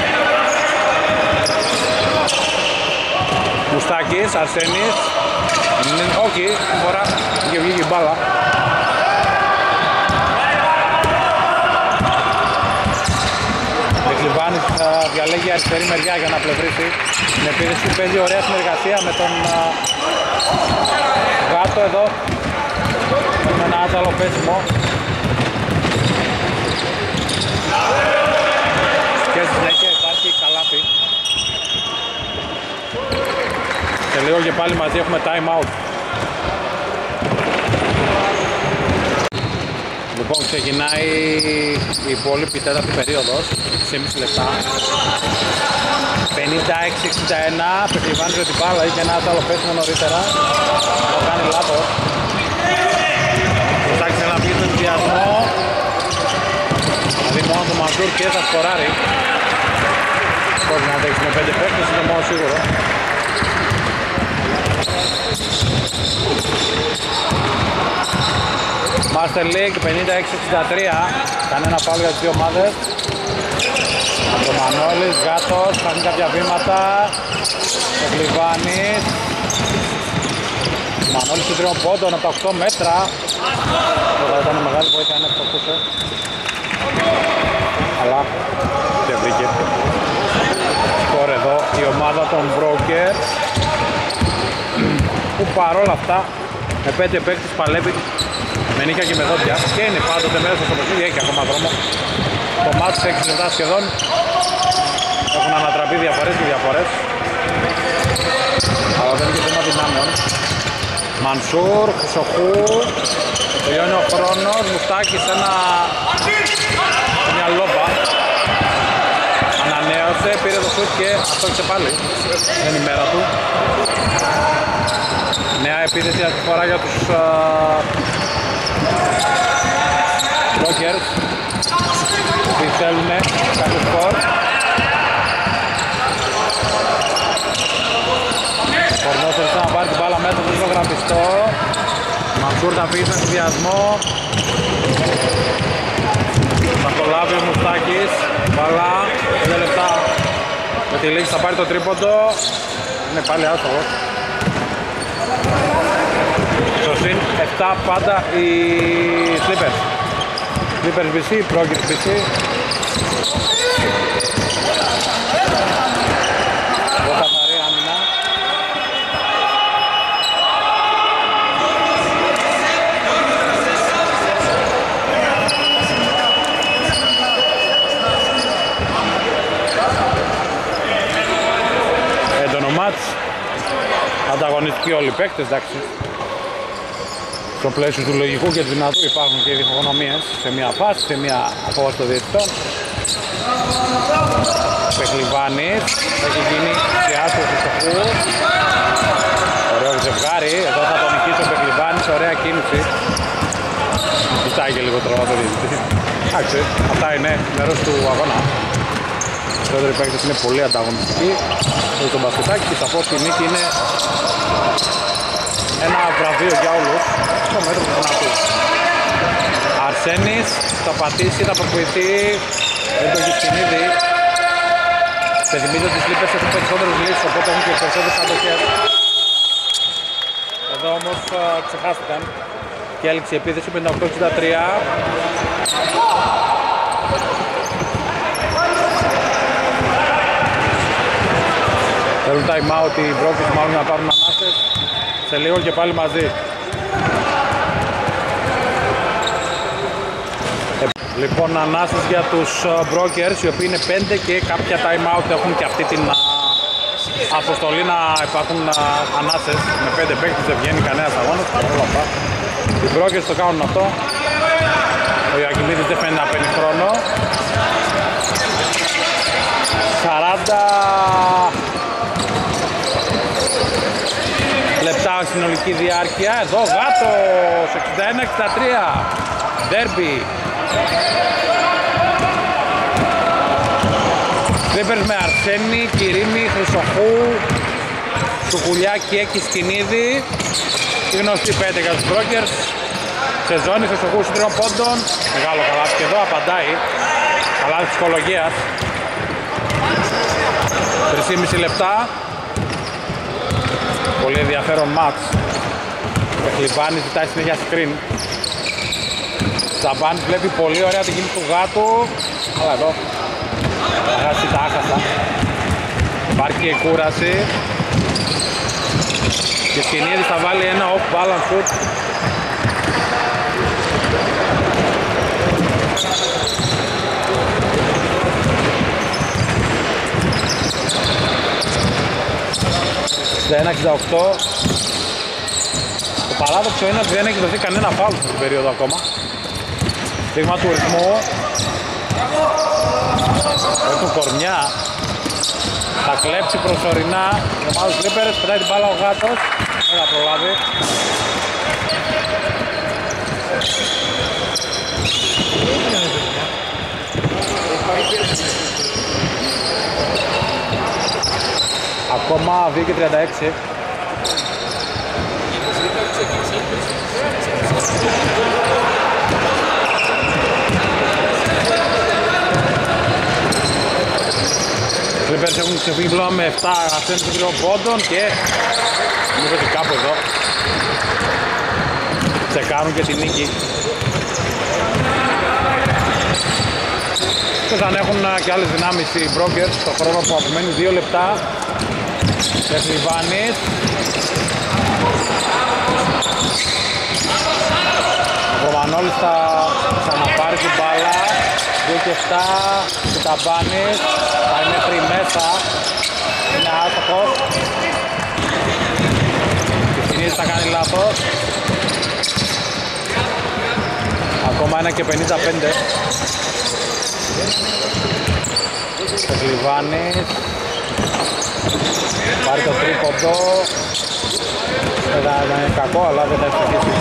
Μουστάκης, Αρσένης. Όχι, την φορά είχε βγει η μπάλα. Μπεκλιβάνης διαλέγει αριστερή μεριά για να πλευρίσει την επίθεση. Παίζει ωραία συνεργασία με τον Γάτο εδώ. Με ένα άταλο πέσιμο. Και στη συνέχεια υπάρχει καλάθι. Και λίγο και πάλι μαζί έχουμε time out. Λοιπόν, ξεκινάει η υπόλοιπη τέταρτη περίοδος, 6,5 λεπτά. 56-61, Πεκλιβάνης με την μπάλα, είχε ένα άλλο πέσιμο νωρίτερα. Το κάνει λάθος. Ψάξει να βγει στον ενθουσιασμό. Δηλαδή μόνο το Μαντούρ και θα σκοράρει. Μπορεί να αντέξει με 5 παίκτες, είναι μόνο σίγουρο. Master League 56-63, κανένα φάουλ για τις δύο ομάδες. Από το Μανώλης, Γάτος, κάνει κάποια βήματα. Ο Κλιβάνης. Ο Μανώλης του 3 πόντων από τα 8 μέτρα. Τώρα ήταν μεγάλη βοήθεια να φτωχούσε. Αλλά δεν βρήκε. Σκορ εδώ η ομάδα των Broker, που παρόλα αυτά με 5 παίκτες παλεύει με νύχια και με δόντια και είναι πάντοτε μέσα στο παιχνίδι, έχει ακόμα δρόμο. Το μάτς 6 λεπτά σχεδόν έχουν ανατραπεί διαφορές και διαφορές, αλλά δεν είναι και θέμα δυνάμεων. Μανσούρ, Χρυσοχού, τελειώνει ο χρόνος, Μουστάκης μια λόμπα. Ανανέωσε, πήρε το σουτ και αστόχισε πάλι. Είναι η μέρα του. Νέα επίθεση αυτή τη φορά για τους Brokers, που θέλουν κάποιο σκορ. Κορνός θέλησε να πάρει την μπάλα μέσα στο ζωγραφιστό. Μανσούρ θα φύγει στον ενθουσιασμό. Θα το λάβει ο Μουστάκης. Μπάλα, 5 λεπτά. Με τη λήξη θα πάρει το τρίποντο. Είναι πάλι άστοχος. Στο συν 7 πάντα οι Slippers. Slippers BC, Brokers BC. Εδώ καθαρή άμυνα. Έντονο μάτς. Ανταγωνιστικοί όλοι οι παίκτες, εντάξει. Στο πλαίσιο του λογικού και του δυνατού υπάρχουν και διχογνωμίες σε μια φάση, σε μια απόβαση των διαιτητών. Πεκλιβάνης, έχει γίνει και άσχος του στοχού. Ωραίο ζευγάρι, εδώ θα τον νικήσει ο Πεκλιβάνης, ωραία κίνηση. Κοιτάει και λίγο τραβά το διαιτητή. Εντάξει, αυτά είναι μέρος του αγώνα. Οι περισσότεροι παίκτες είναι πολύ ανταγωνιστικοί. Το μπασκετάκι και σαφώς η νίκη είναι ένα βραβείο για όλους στο μέτρο του δυνατού. Αρσένης θα πατήσει, θα προκριθεί, δεν το έχει σκηνίδι. Σε θυμίζω ότι οι Slippers έχουν περισσότερες λύσεις, οπότε έχουν και περισσότερες αντοχές. Εδώ όμως ξεχάστηκαν και έληξε η επίθεση 58-63. Θέλουν time out οι Brokers, μάλλον να πάρουν ανάσες. Σε λίγο και πάλι μαζί. Λοιπόν, ανάσες για τους Brokers, οι οποίοι είναι 5 και κάποια time out έχουν και αυτή την αποστολή να υπάρχουν ανάσες. Με 5 παίκτες δεν βγαίνει κανένας αγώνας. Οι Brokers το κάνουν αυτό. Ο Ιακυμίδης δεν φαίνεται να παίρνει χρόνο. 40 λεπτά συνολική διάρκεια. Εδώ Γάτος 61-63. Derby. Clippers με Αρσένη, Κυρίμη, Χρυσοχού, Σουκουλιάκη, Έκη, Σκηνίδη. Η γνωστή 5 για τους Brokers. Σεζόνι, Χρυσοχού, 3 πόντων. Μεγάλο καλάθι και εδώ απαντάει. Καλάθι ψυχολογίας. 3,5 λεπτά. Πολύ ενδιαφέρον μάτς. Ο Χλιβάνης ζητάει συνέχεια screen. Τσαμπάνης βλέπει πολύ ωραία την κίνηση του Γάτου. Αλλά εδώ αγάσει τα άχαστα. Υπάρχει και κούραση. Και Σκηνίδης θα βάλει ένα off balance shoot. Στα 1,68. Το παράδοξο είναι ότι δεν έχει δοθεί κανένα φάουλ στην περίοδο ακόμα. Δείγμα του ρυθμού. Έχουν κορμιά. Θα κλέψει προσωρινά. Ο ομάδος Clippers, πετάει την μπάλα ο Γάτος. Δεν θα προλάβει. Ακόμα 2,36. Clippers έχουν ξεφύγει πλέον με 7 ασθένους των 3 πόντων και νομίζω ότι κάπου εδώ τσεκάρουν και τη νίκη. Και θα έχουν και άλλες δυνάμεις οι Brokers στο χρόνο που απομένει 2 λεπτά. Και Φλιβάνης. Ο Ρωμανόλης θα ξαναπάρει την μπάλα. 2 και 7. Και Ταμπάνης. Πάει μέχρι μέσα. Είναι άστοχος. Και συνήθως θα κάνει λάθος. Ακόμα 1 και 55. Ο Φλιβάνης. Πάρει το τρίποντο. Δεν είναι κακό, αλλά δεν θα ευστοχίσει.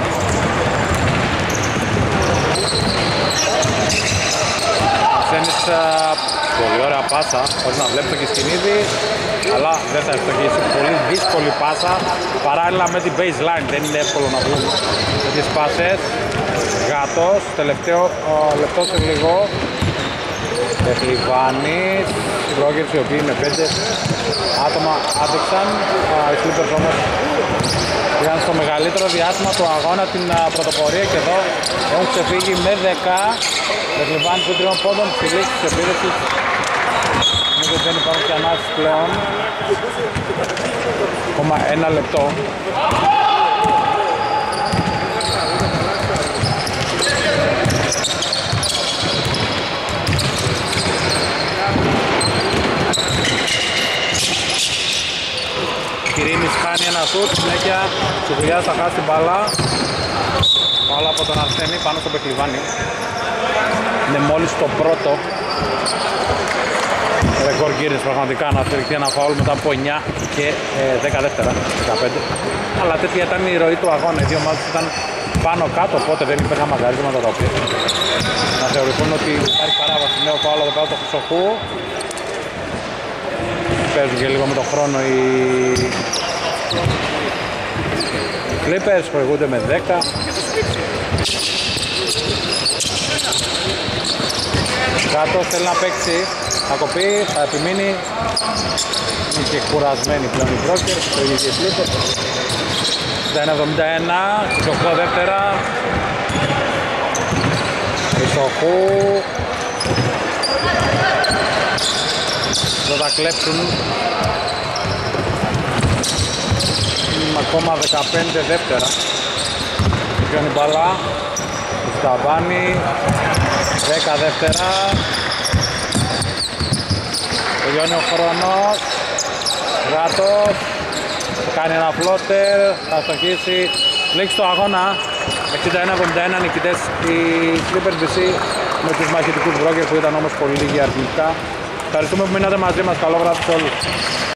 Ξένης πολύ ωραία πάσα, χωρίς να βλέπει το Κισκινίδη, αλλά δεν θα ευστοχίσει. Πολύ δύσκολη πάσα, παράλληλα με την baseline, δεν είναι εύκολο να βγουν τις πάσες. Γάτος, τελευταίο λεπτό σε λίγο. Εχλιβάνης, οι Brokers οι οποίοι με 5 άτομα άδειξαν. Οι Clippers όμως πήγαν στο μεγαλύτερο διάστημα του αγώνα την πρωτοπορία και εδώ έχουν ξεφύγει με 10. Εχλιβάνης των 3 πόντων, στη λήξη της επίδεσης. Νομίζω ότι δεν υπάρχουν και ανάσεις πλέον. Ακόμα 1 λεπτό. Κυρίμης χάνει ένα σουτ, συνέχεια Τσουκουλιάς θα χάσει την μπάλα. Μπάλα από τον Αρσένη πάνω στο Πεκλιβάνι. Είναι μόλις το πρώτο ρεκόρ Γκίρις πραγματικά να στηριχθεί ένα φάουλ μετά από 9 και 10 δεύτερα, 15. Αλλά τέτοια ήταν η ροή του αγώνα, οι δύο ομάδες ήταν πάνω κάτω, οπότε δεν υπήρχαν μαγαρίσματα τα οποία να θεωρηθούν ότι υπάρχει παράβαση. Νέο φάουλ εδώ πέρα το Χρυσοχού. Παίζουν και λίγο με τον χρόνο οι Clippers, προηγούνται με 10. Κάτω θέλει να παίξει, θα κοπεί, θα επιμείνει. Είναι και κουρασμένοι πλέον οι Brokers, το ίδιο και οι Clippers. 71, 28 δεύτερα. Χρυσοχού. Δεν θα κλέψουν. έχουμε ακόμα 15 δεύτερα. Πιώνει μπάλα. Σταμπάνι. 10 δεύτερα. Τελειώνει ο χρόνος. Γάτος. Κάνει ένα φλότερ. Θα στοχίσει. Λήξη το αγώνα. 61-71 νικητές οι Clippers BC με τους μαχητικούς Brokers που ήταν όμως πολύ λίγοι αριθμητικά. Ευχαριστούμε που μείνατε μαζί μας. Καλό βράδυ σε όλους.